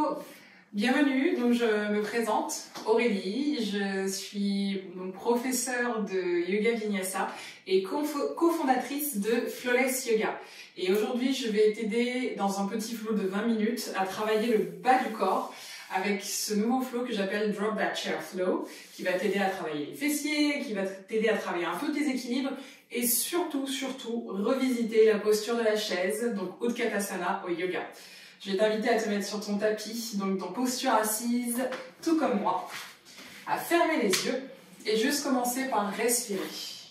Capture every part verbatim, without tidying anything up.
Hello, bienvenue, donc je me présente, Aurélie, je suis donc professeure de Yoga Vinyasa et cofondatrice de Flawless Yoga. Et aujourd'hui, je vais t'aider dans un petit flow de vingt minutes à travailler le bas du corps avec ce nouveau flow que j'appelle Drop That Chair Flow, qui va t'aider à travailler les fessiers, qui va t'aider à travailler un peu tes équilibres et surtout, surtout, revisiter la posture de la chaise, donc Utkatasana au yoga. Je vais t'inviter à te mettre sur ton tapis, donc dans posture assise, tout comme moi, à fermer les yeux et juste commencer par respirer.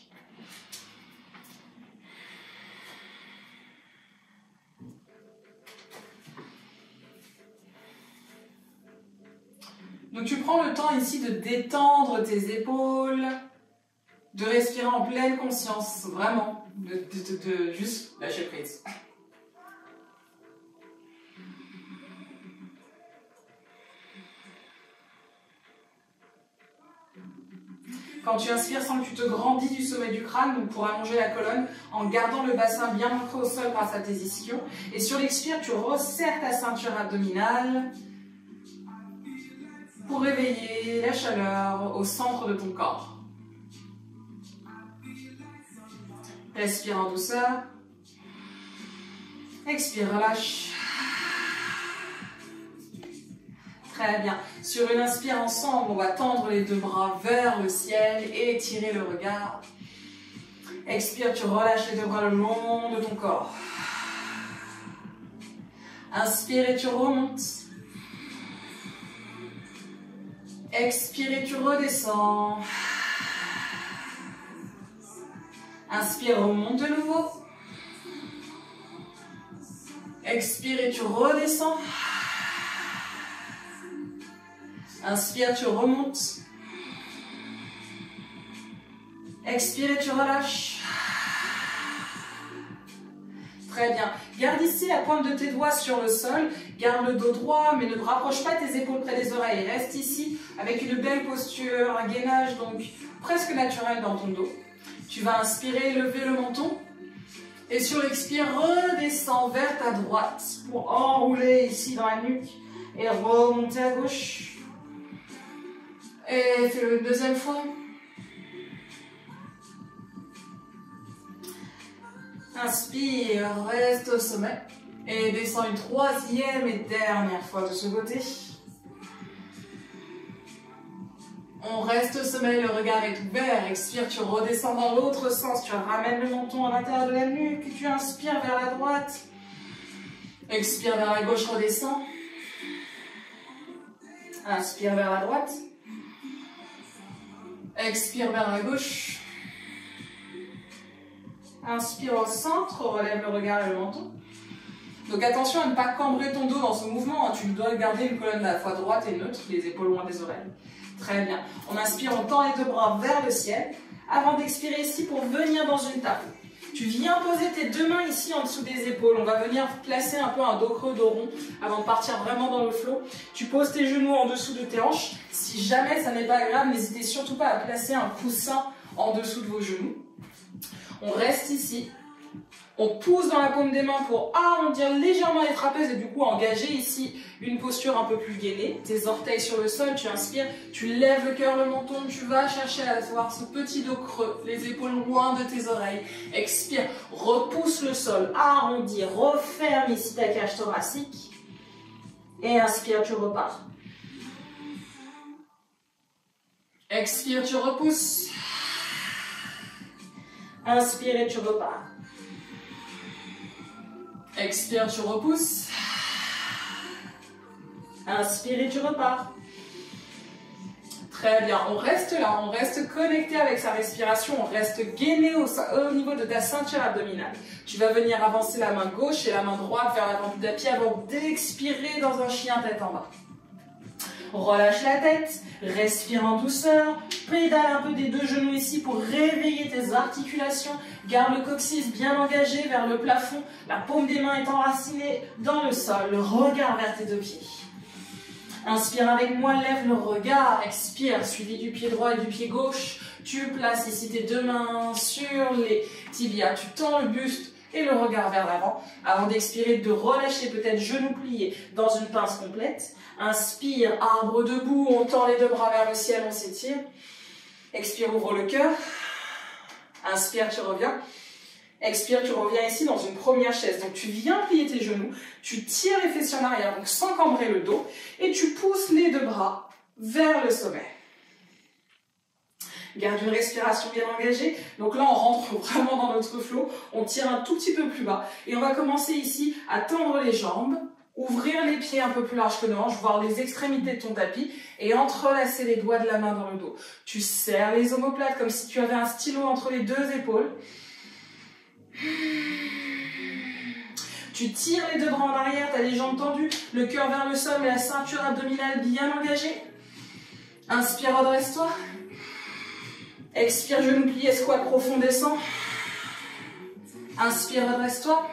Donc tu prends le temps ici de détendre tes épaules, de respirer en pleine conscience, vraiment, de, de, de, de juste lâcher prise. Quand tu inspires, sens que tu te grandis du sommet du crâne, donc pour allonger la colonne, en gardant le bassin bien ancré au sol grâce à tes ischions. Et sur l'expire, tu resserres ta ceinture abdominale pour réveiller la chaleur au centre de ton corps. Respire en douceur. Expire, relâche. Très bien. Sur une inspire ensemble, on va tendre les deux bras vers le ciel et étirer le regard. Expire, tu relâches les deux bras le long de ton corps. Inspire et tu remontes. Expire et tu redescends. Inspire, remonte de nouveau. Expire et tu redescends. Inspire, tu remontes. Expire et tu relâches. Très bien. Garde ici la pointe de tes doigts sur le sol. Garde le dos droit, mais ne rapproche pas tes épaules près des oreilles. Reste ici avec une belle posture, un gainage donc presque naturel dans ton dos. Tu vas inspirer, lever le menton. Et sur l'expire, redescends vers ta droite pour enrouler ici dans la nuque et remonter à gauche. Et fais-le une deuxième fois. Inspire, reste au sommet. Et descends une troisième et dernière fois de ce côté. On reste au sommet, le regard est ouvert. Expire, tu redescends dans l'autre sens. Tu ramènes le menton à l'intérieur de la nuque. Tu inspires vers la droite. Expire vers la gauche, redescends. Inspire vers la droite. Expire vers la gauche. Inspire au centre, relève le regard et le menton. Donc attention à ne pas cambrer ton dos dans ce mouvement. Tu dois garder une colonne à la fois droite et neutre, les épaules loin des oreilles. Très bien. On inspire, on tend les deux bras vers le ciel. Avant d'expirer ici pour venir dans une table. Tu viens poser tes deux mains ici en dessous des épaules. On va venir placer un peu un dos creux, dos rond avant de partir vraiment dans le flow. Tu poses tes genoux en dessous de tes hanches. Si jamais ça n'est pas grave, n'hésitez surtout pas à placer un coussin en dessous de vos genoux. On reste ici. On pousse dans la paume des mains pour arrondir légèrement les trapèzes et du coup engager ici une posture un peu plus gainée. Tes orteils sur le sol, tu inspires, tu lèves le cœur, le menton, tu vas chercher à avoir ce petit dos creux, les épaules loin de tes oreilles. Expire, repousse le sol, arrondis, referme ici ta cage thoracique. Et inspire, tu repars. Expire, tu repousses. Inspire et tu repars. Expire, tu repousses. Inspire et tu repars. Très bien, on reste là, on reste connecté avec sa respiration, on reste gainé au, au niveau de ta ceinture abdominale. Tu vas venir avancer la main gauche et la main droite vers l'avant du tapis avant d'expirer dans un chien tête en bas. Relâche la tête, respire en douceur, pédale un peu des deux genoux ici pour réveiller tes articulations. Garde le coccyx bien engagé vers le plafond, la paume des mains est enracinée dans le sol, le regard vers tes deux pieds. Inspire avec moi, lève le regard, expire, suivi du pied droit et du pied gauche. Tu places ici tes deux mains sur les tibias, tu tends le buste et le regard vers l'avant. Avant d'expirer, de relâcher peut-être genou plié dans une pince complète. Inspire, arbre debout, on tend les deux bras vers le ciel, on s'étire. Expire, ouvre le cœur. Inspire, tu reviens. Expire, tu reviens ici dans une première chaise. Donc tu viens plier tes genoux, tu tires les fessiers en arrière, donc sans cambrer le dos, et tu pousses les deux bras vers le sommet. Garde une respiration bien engagée. Donc là, on rentre vraiment dans notre flow. On tire un tout petit peu plus bas. Et on va commencer ici à tendre les jambes, ouvrir les pieds un peu plus large que nos hanches, voir les extrémités de ton tapis et entrelacer les doigts de la main dans le dos. Tu serres les omoplates comme si tu avais un stylo entre les deux épaules. Tu tires les deux bras en arrière, tu as les jambes tendues, le cœur vers le sol, mais la ceinture abdominale bien engagée. Inspire, redresse-toi. Expire, genou plié, squat profond, descend. Inspire, redresse-toi.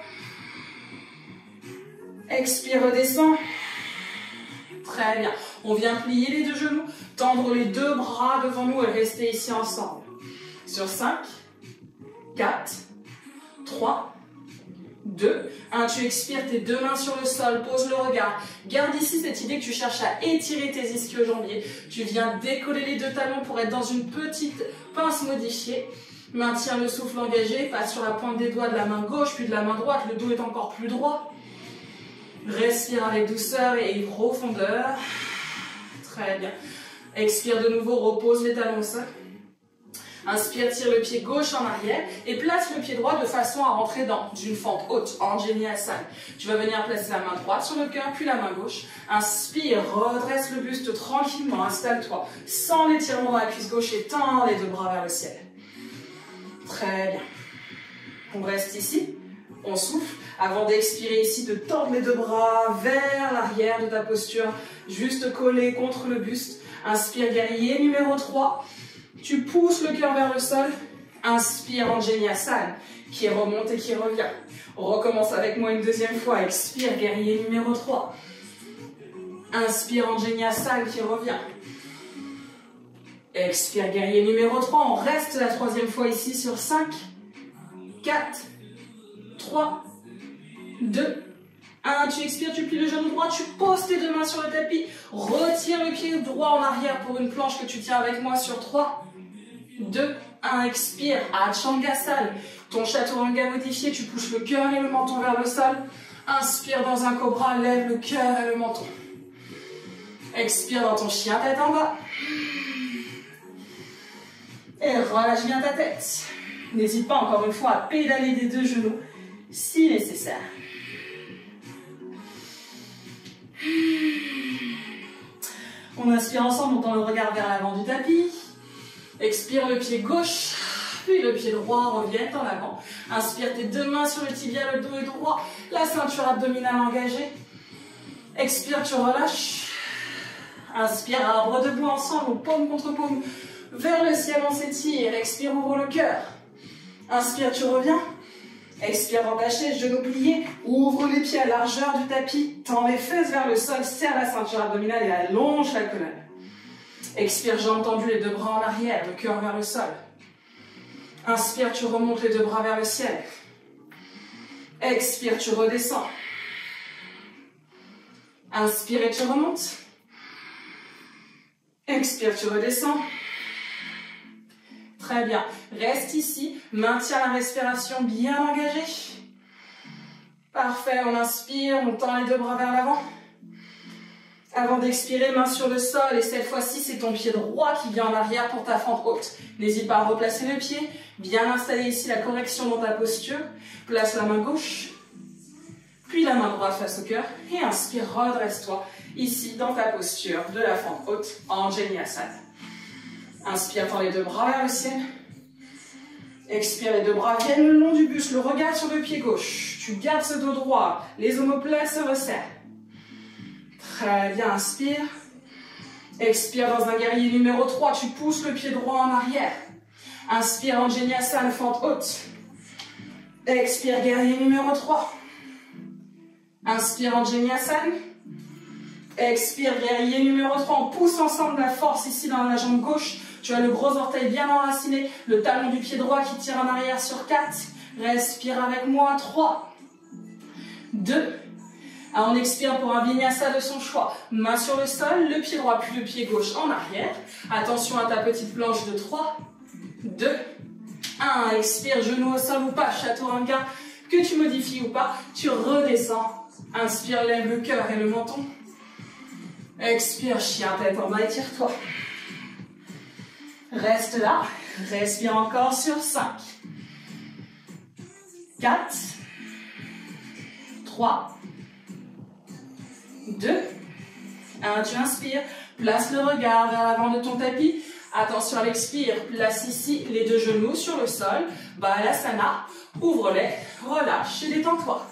Expire, redescend. Très bien. On vient plier les deux genoux, tendre les deux bras devant nous et rester ici ensemble. Sur cinq, quatre, trois, deux, un. Tu expires, tes deux mains sur le sol, pose le regard. Garde ici cette idée que tu cherches à étirer tes ischio-jambiers. Tu viens décoller les deux talons pour être dans une petite pince modifiée. Maintiens le souffle engagé, passe sur la pointe des doigts de la main gauche puis de la main droite. Le dos est encore plus droit. Respire avec douceur et profondeur. Très bien. Expire de nouveau, repose les talons au sol. Inspire, tire le pied gauche en arrière et place le pied droit de façon à rentrer dans une fente haute, Anjali Asana. Tu vas venir placer la main droite sur le cœur, puis la main gauche. Inspire, redresse le buste tranquillement, installe-toi. Sans l'étirement dans la cuisse gauche et tends les deux bras vers le ciel. Très bien. On reste ici, on souffle. Avant d'expirer ici, de tendre les deux bras vers l'arrière de ta posture, juste collé contre le buste. Inspire, guerrier numéro trois. Tu pousses le cœur vers le sol. Inspire, Anjali Asana, qui remonte et qui revient. On recommence avec moi une deuxième fois. Expire, guerrier numéro trois. Inspire, Anjali Asana, qui revient. Expire, guerrier numéro trois. On reste la troisième fois ici sur cinq, quatre, trois, deux, un. Tu expires, tu plies le genou droit, tu poses tes deux mains sur le tapis. Retire le pied droit en arrière pour une planche que tu tiens avec moi sur trois, deux, un. Expire, Achangasana. Ton chaturanga modifié, tu pousses le cœur et le menton vers le sol. Inspire dans un cobra, lève le cœur et le menton. Expire dans ton chien tête en bas. Et relâche bien ta tête. N'hésite pas encore une fois à pédaler des deux genoux si nécessaire. On inspire ensemble, on tend le regard vers l'avant du tapis. Expire, le pied gauche, puis le pied droit revient en avant. Inspire, tes deux mains sur le tibia, le dos est droit, la ceinture abdominale engagée. Expire, tu relâches. Inspire, arbre debout ensemble, paume contre paume. Vers le ciel, on s'étire. Expire, ouvre le cœur. Inspire, tu reviens. Expire dans ta chaise, genoux pliés. Ouvre les pieds à largeur du tapis. Tends les fesses vers le sol, serre la ceinture abdominale et allonge la colonne. Expire, jambes tendues, les deux bras en arrière, le cœur vers le sol. Inspire, tu remontes les deux bras vers le ciel. Expire, tu redescends. Inspire et tu remontes. Expire, tu redescends. Très bien. Reste ici. Maintiens la respiration bien engagée. Parfait. On inspire. On tend les deux bras vers l'avant. Avant d'expirer, main sur le sol. Et cette fois-ci, c'est ton pied droit qui vient en arrière pour ta fente haute. N'hésite pas à replacer le pied. Bien installer ici la correction dans ta posture. Place la main gauche. Puis la main droite face au cœur. Et inspire. Redresse-toi. Ici, dans ta posture de la fente haute. Anjali Asana. Inspire, tends les deux bras vers le ciel. Expire, les deux bras viennent le long du buste, le regard sur le pied gauche. Tu gardes ce dos droit, les omoplates se resserrent. Très bien, inspire. Expire dans un guerrier numéro trois, tu pousses le pied droit en arrière. Inspire, Anjali Asana, fente haute. Expire, guerrier numéro trois. Inspire, Anjali Asana. Expire, guerrier numéro trois. On pousse ensemble la force ici dans la jambe gauche. Tu as le gros orteil bien enraciné, le talon du pied droit qui tire en arrière sur quatre, Respire avec moi. trois, deux, un. On expire pour un vinyasa de son choix. Main sur le sol, le pied droit puis le pied gauche en arrière. Attention à ta petite planche de trois, deux, un. Expire, genou au sol ou pas, chaturanga, que tu modifies ou pas, tu redescends. Inspire, lève le cœur et le menton. Expire, chien tête en bas, étire-toi. Reste là, respire encore sur cinq, quatre, trois, deux, un. Tu inspires, place le regard vers l'avant de ton tapis. Attention à l'expire, place ici les deux genoux sur le sol. Balasana, ouvre-les, relâche et détends-toi.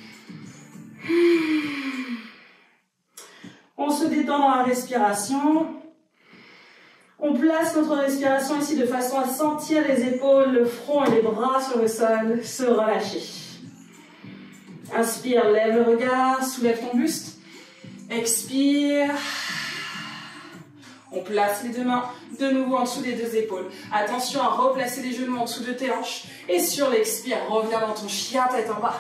On se détend dans la respiration. On place notre respiration ici de façon à sentir les épaules, le front et les bras sur le sol se relâcher. Inspire, lève le regard, soulève ton buste. Expire. On place les deux mains de nouveau en dessous des deux épaules. Attention à replacer les genoux en dessous de tes hanches. Et sur l'expire, reviens dans ton chien tête en bas.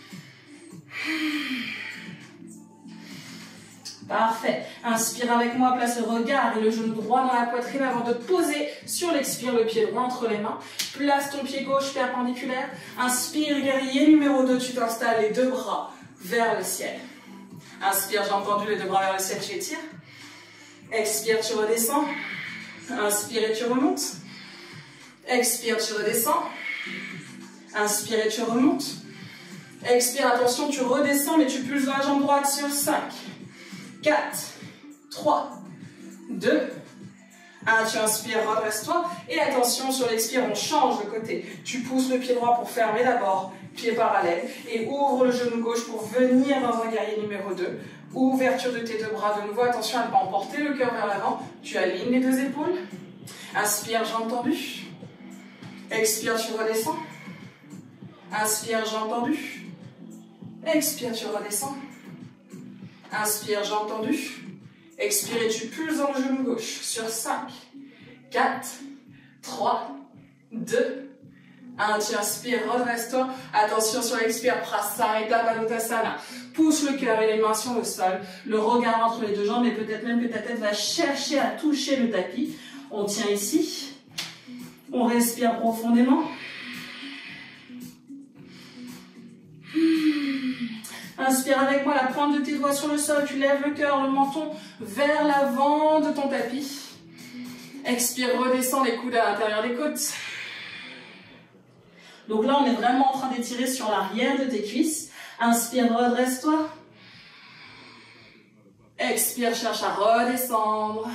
Parfait. Inspire avec moi, place le regard et le genou droit dans la poitrine avant de poser sur l'expire le pied droit entre les mains. Place ton pied gauche perpendiculaire. Inspire, guerrier numéro deux, tu t'installes les deux bras vers le ciel. Inspire, j'ai entendu les deux bras vers le ciel, tu étires. Expire, tu redescends. Inspire et tu remontes. Expire, tu redescends. Inspire et tu remontes. Expire, attention, tu redescends mais tu pulses dans la jambe droite sur cinq, quatre, trois, deux, un. Tu inspires, redresse-toi. Et attention, sur l'expire, on change de côté. Tu pousses le pied droit pour fermer d'abord, pied parallèle. Et ouvre le genou gauche pour venir dans un guerrier numéro deux. Ouverture de tes deux bras de nouveau. Attention à ne pas emporter le cœur vers l'avant. Tu alignes les deux épaules. Inspire, jambes tendues. Expire, tu redescends. Inspire, jambes tendues. Expire, tu redescends. Inspire, jambes tendues. Expire et tu pulses dans le genou gauche. Sur cinq, quatre, trois, deux, un. Tu inspires, redresse-toi. Attention sur l'expire, Prasarita Padottanasana. Pousse le cœur et les mains sur le sol. Le regard entre les deux jambes et peut-être même que ta tête va chercher à toucher le tapis. On tient ici. On respire profondément. Inspire avec moi, la pointe de tes doigts sur le sol, tu lèves le cœur, le menton vers l'avant de ton tapis. Expire, redescends les coudes à l'intérieur des côtes. Donc là, on est vraiment en train d'étirer sur l'arrière de tes cuisses. Inspire, redresse-toi. Expire, cherche à redescendre.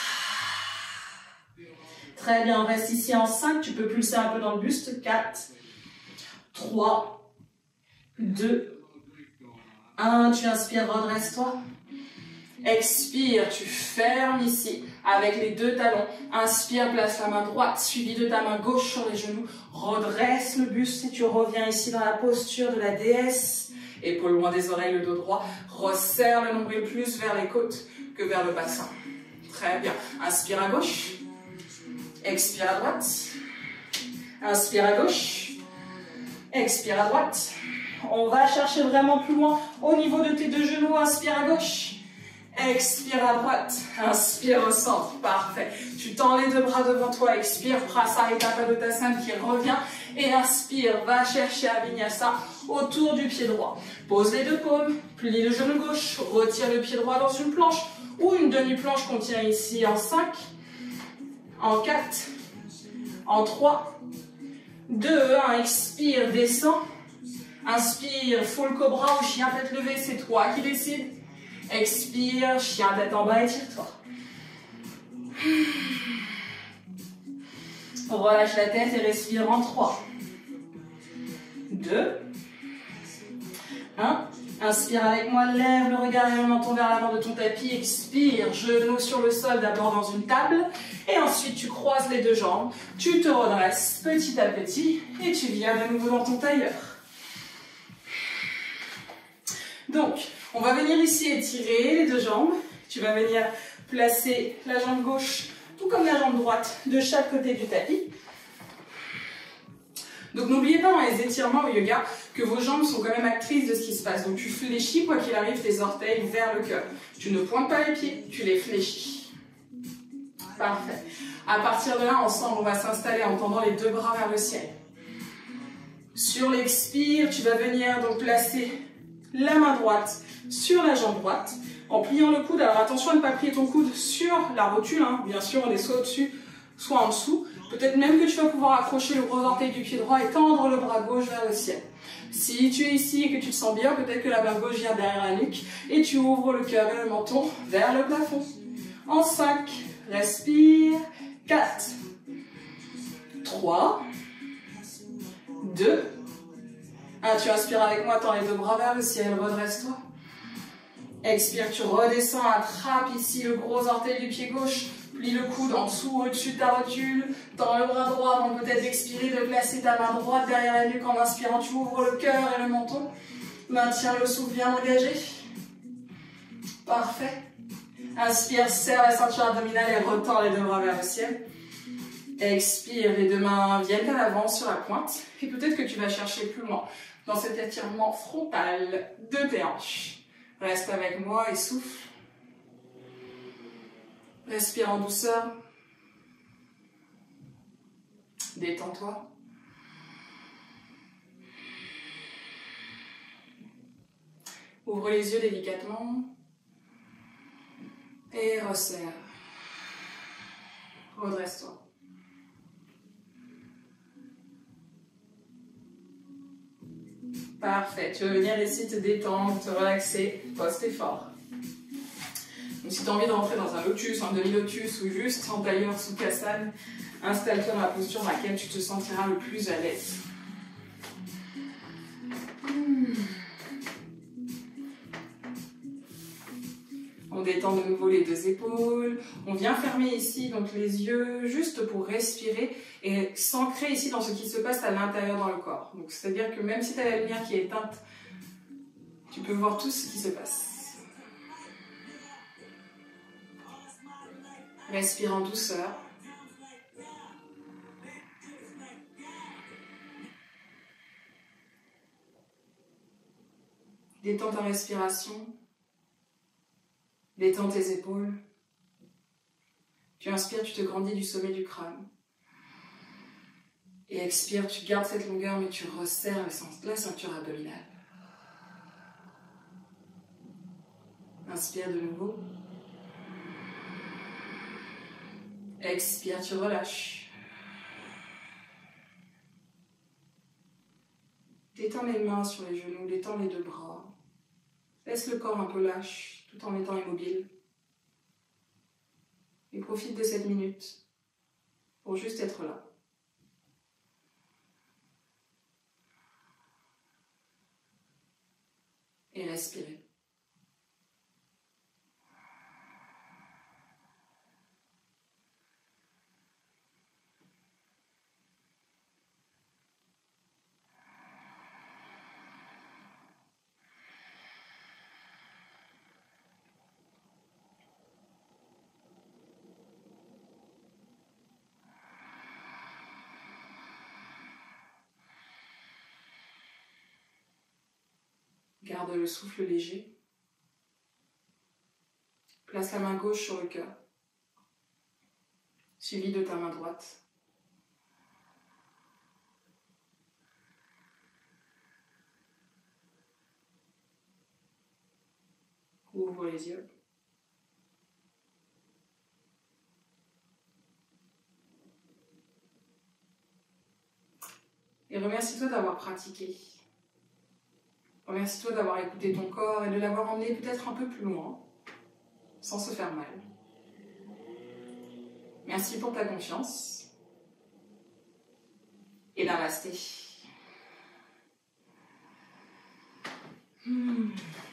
Très bien, on reste ici en cinq, tu peux pulser un peu dans le buste. quatre, trois, deux, un, tu inspires, redresse-toi. Expire, tu fermes ici avec les deux talons. Inspire, place la main droite suivie de ta main gauche sur les genoux. Redresse le buste et tu reviens ici dans la posture de la déesse. Épaules loin des oreilles, le dos droit. Resserre le nombril plus vers les côtes que vers le bassin. Très bien. Inspire à gauche. Expire à droite. Inspire à gauche. Expire à droite. On va chercher vraiment plus loin au niveau de tes deux genoux. Inspire à gauche. Expire à droite. Inspire au centre. Parfait. Tu tends les deux bras devant toi. Expire. Prasarita Padottanasana qui revient. Et inspire. Va chercher à Vinyasa autour du pied droit. Pose les deux paumes. Plie le genou gauche. Retire le pied droit dans une planche ou une demi-planche qu'on tient ici en cinq, en quatre, en trois, deux, un. Expire. Descends. Inspire, full cobra ou chien tête levée, c'est toi qui décides. Expire, chien tête en bas, étire-toi. Relâche la tête et respire en trois, deux, un. Inspire avec moi, lève le regard et le menton vers l'avant de ton tapis. Expire, genoux sur le sol, d'abord dans une table. Et ensuite, tu croises les deux jambes. Tu te redresses petit à petit et tu viens de nouveau dans ton tailleur. Donc, on va venir ici étirer les deux jambes. Tu vas venir placer la jambe gauche, tout comme la jambe droite, de chaque côté du tapis. Donc n'oubliez pas dans les étirements au yoga que vos jambes sont quand même actrices de ce qui se passe. Donc tu fléchis quoi qu'il arrive tes orteils vers le cœur. Tu ne pointes pas les pieds, tu les fléchis. Parfait. À partir de là, ensemble, on va s'installer en tendant les deux bras vers le ciel. Sur l'expire, tu vas venir donc placer la main droite sur la jambe droite en pliant le coude. Alors attention à ne pas plier ton coude sur la rotule, hein. Bien sûr, on est soit au-dessus, soit en dessous. Peut-être même que tu vas pouvoir accrocher le gros orteil du pied droit et tendre le bras gauche vers le ciel. Si tu es ici et que tu te sens bien, peut-être que la main gauche vient derrière la nuque et tu ouvres le cœur et le menton vers le plafond. En cinq, respire, quatre, trois, deux, un. Tu inspires avec moi, tends les deux bras vers le ciel, redresse-toi. Expire, tu redescends, attrape ici le gros orteil du pied gauche, plie le coude en dessous, au-dessus de ta rotule, tends le bras droit avant peut-être d'expirer, de placer ta main droite derrière la nuque en inspirant, tu ouvres le cœur et le menton. Maintiens le souffle bien engagé. Parfait. Inspire, serre la ceinture abdominale et retends les deux bras vers le ciel. Expire, les deux mains viennent à l'avant sur la pointe. Et peut-être que tu vas chercher plus loin dans cet étirement frontal de tes hanches. Reste avec moi et souffle. Respire en douceur. Détends-toi. Ouvre les yeux délicatement. Et resserre. Redresse-toi. Parfait. Tu vas venir ici te détendre, te relaxer, poste fort. Donc si tu as envie de rentrer dans un lotus, un demi-lotus ou juste en tailleur sous Sukhasana, installe-toi dans la posture dans laquelle tu te sentiras le plus à l'aise. On détend de nouveau les deux épaules. On vient fermer ici donc les yeux juste pour respirer et s'ancrer ici dans ce qui se passe à l'intérieur dans le corps. Donc c'est-à-dire que même si tu as la lumière qui est éteinte, tu peux voir tout ce qui se passe. Respire en douceur. Détends ta respiration. Détends tes épaules. Tu inspires, tu te grandis du sommet du crâne. Et expire, tu gardes cette longueur, mais tu resserres la ceinture abdominale. Inspire de nouveau. Expire, tu relâches. Détends les mains sur les genoux, détends les deux bras. Laisse le corps un peu lâche, tout en étant immobile. Et profite de cette minute pour juste être là. Et respirer. Garde le souffle léger. Place la main gauche sur le cœur, suivi de ta main droite. Ouvre les yeux. Et remercie-toi d'avoir pratiqué. Remercie-toi d'avoir écouté ton corps et de l'avoir emmené peut-être un peu plus loin, sans se faire mal. Merci pour ta confiance. Et namasté. Hmm.